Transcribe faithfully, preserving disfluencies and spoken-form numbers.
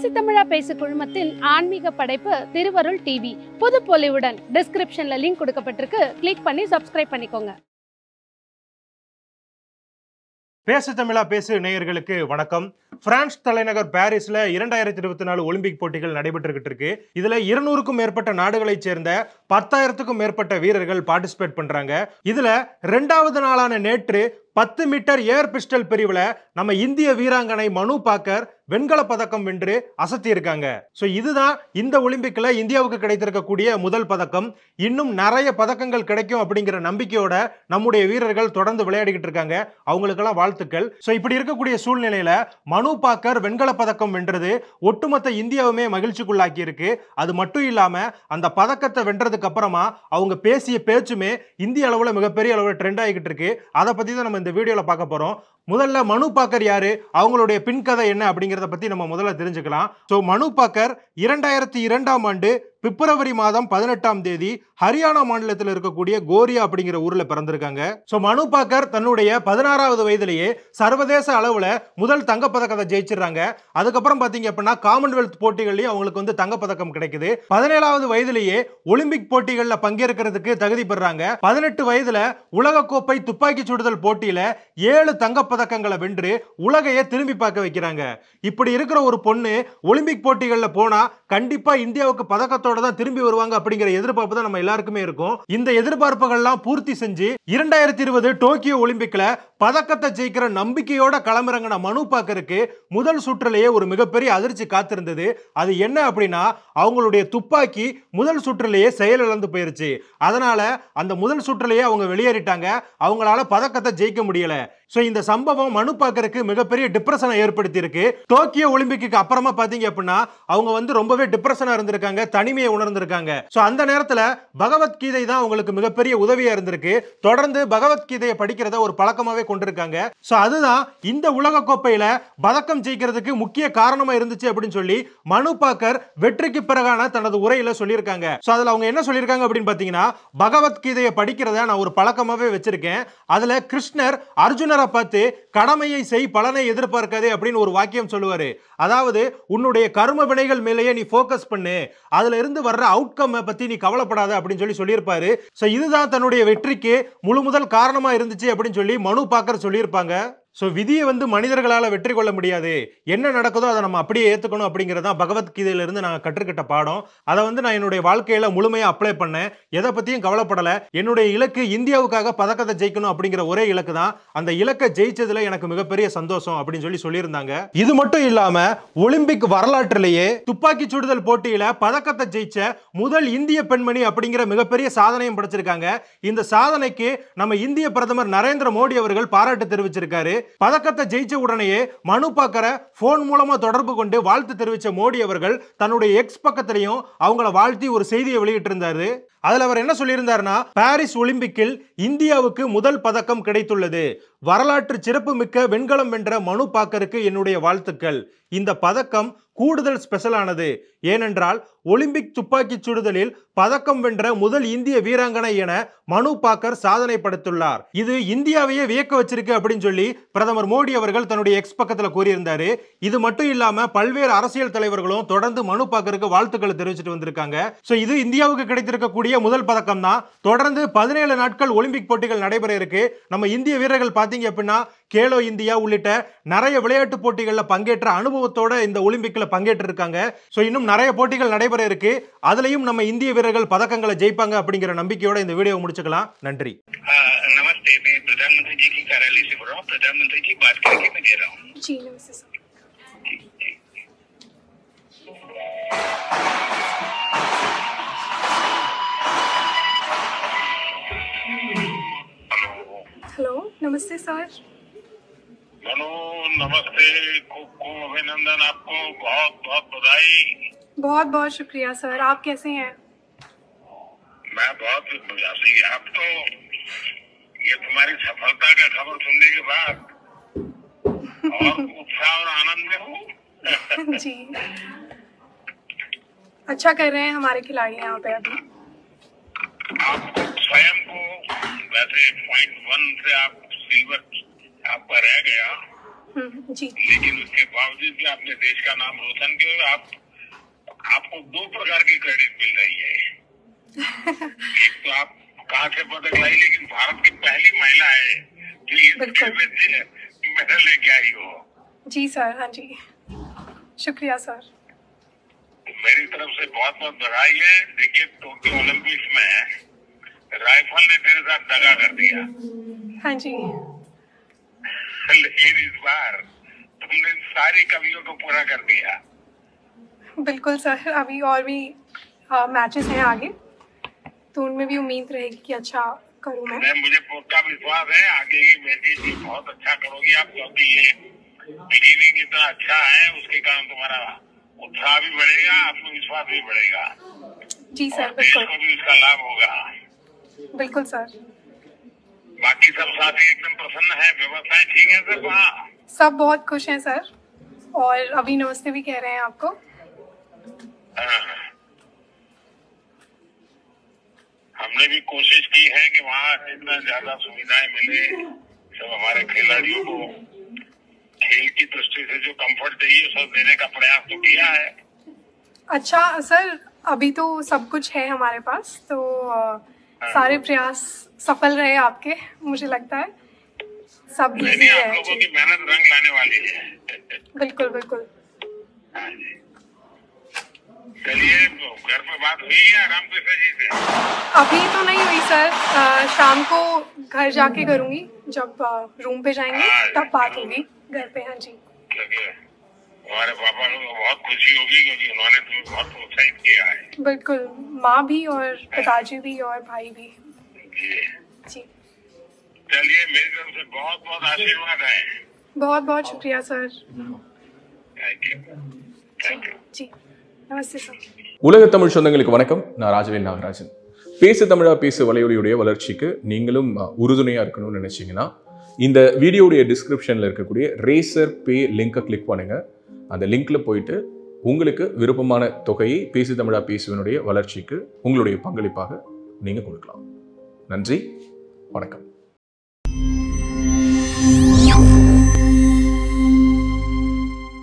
பேசி தமிழா பேசு குழுமத்தின் ஆன்மீக படைப்பு திருவருள் டிவி புது பொலிவுடன் டிஸ்கிரிப்ஷன்ல லிங்க் கொடுக்கப்பட்டிருக்கு. கிளிக் பண்ணி சப்ஸ்கிரைப் பண்ணிக்கோங்க. பேசு தமிழா பேசு நேயர்களுக்கு வணக்கம். பிரான்ஸ் தலைநகர் பாரிஸ்ல இரண்டாயிரத்தி இருபத்தி நாலு ஒலிம்பிக் போட்டிகள் நடைபெற்றுகிட்டு இருக்கு. இதுல இருநூறுக்கும் மேற்பட்ட நாடுகளைச் சேர்ந்த பத்தாயிரத்துக்கும் மேற்பட்ட வீரர்கள் பார்ட்டிசிபேட் பண்றாங்க. இதுல இரண்டாவது நாளான நேற்று பத்து மீட்டர் ஏர் பிஸ்டல் பிரிவுல நம்ம இந்திய வீராங்கனை மனு பாக்கர் வெண்கல பதக்கம் வென்று அசத்தி இருக்காங்க. சோ இதுதான் இந்த ஒலிம்பிக்ல இந்தியாவுக்கு கிடைத்திருக்கக்கூடிய முதல் பதக்கம். இன்னும் நிறைய பதக்கங்கள் கிடைக்கும் அப்படிங்கிற நம்பிக்கையோட நம்முடைய வீரர்கள் தொடர்ந்து விளையாடிக்கிட்டு இருக்காங்க. அவங்களுக்கெல்லாம் வாழ்த்துக்கள். சோ இப்படி இருக்கக்கூடிய சூழ்நிலையில மனு பாக்கர் வெண்கல பதக்கம் வென்றது ஒட்டுமொத்த இந்தியாவுமே மகிழ்ச்சிக்குள்ளாக்கி இருக்கு. அது மட்டும் இல்லாம அந்த பதக்கத்தை வென்றதுக்கு அப்புறமா அவங்க பேசிய பேச்சுமே இந்திய அளவுல மிகப்பெரிய அளவுல ட்ரெண்ட் ஆகிக்கிட்டு இருக்கு. அதை பத்தி தான் நம்ம இந்த வீடியோல பார்க்க போறோம். முதல்ல மனு பாக்கர் யாரு, அவங்களுடைய பின்கதை என்ன அப்படிங்கறத பத்தி நம்ம முதல்ல தெரிஞ்சுக்கலாம். சோ மனு பாக்கர் இரண்டாயிரத்தி இரண்டாம் ஆண்டு பிப்ரவரி மாதம் பதினெட்டாம் தேதி ஹரியானா மாநிலத்தில் இருக்கக்கூடிய கோரியா அப்படிங்கிற ஊர்ல பிறந்திருக்காங்க. சோ மனு பாக்கர் தன்னுடைய பதினாறாவது வயதிலேயே சர்வதேச அளவுல முதல் தங்கப்பதக்கத்தை ஜெயிச்சிடறாங்க. அதுக்கப்புறம் பாத்தீங்க அப்படின்னா காமன்வெல்த் போட்டிகள்லயும் அவங்களுக்கு வந்து தங்கப்பதக்கம் கிடைக்குது. பதினேழாவது வயதிலேயே ஒலிம்பிக் போட்டிகள்ல பங்கேற்கிறதுக்கு தகுதி பெறாங்க. பதினெட்டு வயதுல உலக கோப்பை துப்பாக்கி சுடுதல் போட்டியில ஏழு தங்கப்பதக்கங்களை வென்று உலகையே திரும்பி பார்க்க வைக்கிறாங்க. இப்படி இருக்கிற ஒரு பொண்ணு ஒலிம்பிக் போட்டிகள்ல போனா கண்டிப்பா இந்தியாவுக்கு பதக்கத்தோட தான் திரும்பி வருவாங்க அப்படிங்கிற எதிர்பார்ப்பு தான் நம்ம எல்லாருக்குமே இருக்கும். இந்த எதிர்பார்ப்புகள்லாம் பூர்த்தி செஞ்சு இரண்டாயிரத்தி இருபது டோக்கியோ ஒலிம்பிக்ல பதக்கத்தை ஜெயிக்கிற நம்பிக்கையோட களமிறங்கின மனு பாக்கருக்கு முதல் சுற்றிலேயே ஒரு மிகப்பெரிய அதிர்ச்சி காத்திருந்தது. அது என்ன அப்படின்னா, அவங்களுடைய துப்பாக்கி முதல் சுற்றிலேயே செயலிழந்து போயிருச்சு. அதனால அந்த முதல் சுற்றிலேயே அவங்க வெளியேறிட்டாங்க. அவங்களால பதக்கத்தை ஜெயிக்க முடியல. சோ இந்த சம்பவம் மனு பாக்கருக்கு மிகப்பெரிய டிப்ரெஷனை ஏற்படுத்தி இருக்கு. டோக்கியோ ஒலிம்பிக்கு அப்புறமா பாத்தீங்க அப்படின்னா அவங்க வந்து ரொம்பவே டிப்ரெஷனா இருந்திருக்காங்க, தனிமையை உணர்ந்திருக்காங்க. சோ அந்த நேரத்துல பகவத்கீதை தான் அவங்களுக்கு மிகப்பெரிய உதவியா இருந்திருக்கு. தொடர்ந்து பகவத்கீதையை படிக்கிறத ஒரு பழக்கமாவே கொண்டிருக்காங்க. சோ அதுதான் இந்த உலக கோப்பையில பதக்கம் ஜெயிக்கிறதுக்கு முக்கிய காரணமா இருந்துச்சு அப்படின்னு சொல்லி மனு பாக்கர் வெற்றிக்கு பிறகான தனது உரையில சொல்லியிருக்காங்க. சோ அதுல அவங்க என்ன சொல்லியிருக்காங்க அப்படின்னு பாத்தீங்கன்னா, பகவத்கீதையை படிக்கிறத நான் ஒரு பழக்கமாவே வச்சிருக்கேன். அதுல கிருஷ்ணர் அர்ஜுனரை பார்த்து கடமையை செய், பலனை எதிர்பார்க்காதே அப்படின்னு ஒரு வாக்கியம் சொல்லுவாரு. அதாவது உன்னுடைய கர்ம வினைகள் மேலேயே நீ போக்கஸ் பண்ணு, அதுல இருந்து வர்ற அவுட்கம் பத்தி நீ கவலைப்படாத அப்படின்னு சொல்லி சொல்லியிருப்பாரு. சோ இதுதான் தன்னுடைய வெற்றிக்கு முழு முதல் காரணமா இருந்துச்சு அப்படின்னு சொல்லி மனு பாக்கர் சொல்லியிருப்பாங்க. சோ விதியை வந்து மனிதர்களால வெற்றி கொள்ள முடியாது, என்ன நடக்குதோ அதை நம்ம அப்படியே ஏத்துக்கணும் அப்படிங்கறத பகவத்கீதையில இருந்து நான் கற்றுக்கிட்ட பாடம். அதை வந்து நான் என்னுடைய வாழ்க்கையில முழுமையா அப்ளை பண்ணேன். எதை பத்தியும் கவலைப்படல. என்னுடைய இலக்கு இந்தியாவுக்காக பதக்கத்தை ஜெயிக்கணும் அப்படிங்கிற ஒரே இலக்கு தான். அந்த இலக்கை ஜெயிச்சதுல எனக்கு மிகப்பெரிய சந்தோஷம் அப்படின்னு சொல்லி சொல்லியிருந்தாங்க. இது மட்டும் இல்லாம ஒலிம்பிக் வரலாற்றிலேயே துப்பாக்கி சுடுதல் போட்டியில பதக்கத்தை ஜெயிச்ச முதல் இந்திய பெண்மணி அப்படிங்கிற மிகப்பெரிய சாதனையும் படைச்சிருக்காங்க. இந்த சாதனைக்கு நம்ம இந்திய பிரதமர் நரேந்திர மோடி அவர்கள் பாராட்டு தெரிவிச்சிருக்காரு. பதக்கத்தை ஜெயிச்ச உடனேயே மனு பாக்கரை போன் மூலமா தொடர்பு கொண்டு வாழ்த்து தெரிவிச்ச மோடி அவர்கள் தன்னுடைய எக்ஸ் பக்கத்திலையும் அவங்கள வாழ்த்தி ஒரு செய்தியை வெளியிட்டு இருந்தாரு. அதுல அவர் என்ன சொல்லியிருந்தாருன்னா, பாரிஸ் ஒலிம்பிக்கில் இந்தியாவுக்கு முதல் பதக்கம் கிடைத்துள்ளது. வரலாற்று சிறப்பு மிக்க வெண்கலம் வென்ற மனு பாக்கருக்கு என்னுடைய வாழ்த்துக்கள். இந்த பதக்கம் கூடுதல் ஸ்பெஷலானது. ஏனென்றால் ஒலிம்பிக் துப்பாக்கி சுடுதலில் பதக்கம் வென்ற முதல் இந்திய வீராங்கனை என மனு பாக்கர் சாதனை படைத்துள்ளார். இது இந்தியாவையே வியக்க வச்சிருக்கு அப்படின்னு சொல்லி பிரதமர் மோடி அவர்கள் தன்னுடைய எக்ஸ் பக்கத்துல கூறியிருந்தாரு. இது மட்டும் இல்லாம பல்வேறு அரசியல் தலைவர்களும் தொடர்ந்து மனு பாக்கருக்கு வாழ்த்துக்களை தெரிவிச்சுட்டு வந்திருக்காங்க. சோ இது இந்தியாவுக்கு கிடைத்திருக்கக்கூடிய முதல் பதக்கம் தான். தொடர்ந்து பதினேழு நாட்கள் ஒலிம்பிக் போட்டிகள் நடைபெற இருக்கு. நம்ம இந்திய வீரர்கள் பாத்தீங்க அப்படின்னா கேலோ இந்தியா உள்ளிட்ட நிறைய விளையாட்டு போட்டிகளில் பங்கேற்ற அனுபவத்தோட இந்த ஒலிம்பிக்ல பங்கேற்று இருக்காங்க. சோ இன்னும் நிறைய போட்டிகள் நடைபெற இருக்கு. அதுலயும் நம்ம இந்திய வீரர்கள் பதக்கங்களை ஜெயிப்பாங்க அப்படிங்கிற நம்பிக்கையோட இந்த வீடியோ முடிச்சுக்கலாம். நன்றி. नमस्ते, मैं प्रधानमंत्री जी की कार्यालय से बोल रहा हूँ. प्रधानमंत्री जी बात करके मैं दे रहा हूँ. जी नमस्ते सर. हेलो नमस्ते सर. मनु नमस्ते, खूब खूब अभिनंदन, आपको बहुत बहुत बधाई. बहुत बहुत शुक्रिया सर. आप कैसे हैं? मैं बहुत उदासी. आप तो ये तुम्हारी सफलता का खबर सुनने के बाद और उत्साह और आनंद में हूँ. जी अच्छा कर रहे हैं हमारे खिलाड़ी यहाँ पे अभी. आप स्वयं को वैसे पॉइंट वन से आप सिल्वर आपका रह गया, जी। लेकिन उसके बावजूद भी आपने देश का नाम रोशन किया। आप आपको दो प्रकार की क्रेडिट मिल रही है। एक तो आप कहाँ से पदक लाई, लेकिन भारत की पहली महिला है जो इस खेल में मेडल लेके आई हो। जी सर। हाँ जी, शुक्रिया सर। मेरी तरफ से बहुत बहुत बधाई है। देखिए, टोक्यो ओलंपिक्स में राइफल ने तेरे साथ दगा कर दिया। हाँ जी। लेकिन इस बार तुमने सारी कमियों को पूरा कर दिया। बिल्कुल सर, अभी और भी मैचेस हैं आगे, तो उनमें भी उम्मीद रहेगी कि अच्छा करूँ मैं। मैं मुझे पक्का विश्वास है आगे की मैचेस भी बहुत अच्छा करोगी आप, क्योंकि ये क्लीनिंग इतना अच्छा है, उसके कारण तुम्हारा उत्साह भी बढ़ेगा, आत्मविश्वास भी बढ़ेगा। जी सर, देश बिल्कुल। को भी उसका लाभ होगा। बिल्कुल सर। बाकी सब साथी एकदम प्रसन्न है, व्यवस्थाएं ठीक है सर वहाँ? सब बहुत खुश हैं सर, और अभी नमस्ते भी कह रहे हैं आपको। हाँ। हमने भी कोशिश की है कि वहाँ जितना ज्यादा सुविधाएं मिले सब हमारे खिलाड़ियों को, खेल की दृष्टि से जो कंफर्ट चाहिए सब देने का प्रयास तो किया है। अच्छा सर, अभी तो सब कुछ है हमारे पास, तो आ, सारे प्रयास सफल रहे आपके, मुझे लगता है सब इजी है। आप लोगों की मेहनत रंग लाने वाली है। बिल्कुल बिल्कुल। हाँ जी। चलिए, घर पे बात हुई है रामकृष्ण जी से? अभी तो नहीं हुई सर, आ, शाम को घर जाके करूंगी, जब आ, रूम पे जाएंगे तब बात होगी घर पे। हाँ जी। क्योंकि हमारे पापा को बहुत खुशी होगी, क्योंकि उन्होंने तुम्हें बहुत प्रोत्साहित किया है। बिल्कुल, माँ भी और पिताजी भी और भाई भी। जी जी। चलिए, मेरी तरफ से बहुत बहुत आशीर्वाद है। बहुत बहुत शुक्रिया sir. Thank you. Thank you. जी, நமஸ்தே சார். உலக தமிழ் சொந்தங்களுக்கு வணக்கம். நான் ராஜவேல் நாகராஜன். பேசு தமிழா பேசு வலையொலியுடைய வளர்ச்சிக்கு நீங்களும் உறுதுணையாக இருக்கணும்னு நினச்சிங்கன்னா இந்த வீடியோடைய டிஸ்கிரிப்ஷனில் இருக்கக்கூடிய ரேசர் பே லிங்கை கிளிக் பண்ணுங்கள். அந்த லிங்க்கில் போயிட்டு உங்களுக்கு விருப்பமான தொகையை பேசு தமிழா பேசுவனுடைய வளர்ச்சிக்கு உங்களுடைய பங்களிப்பாக நீங்கள் கொடுக்கலாம். நன்றி, வணக்கம்.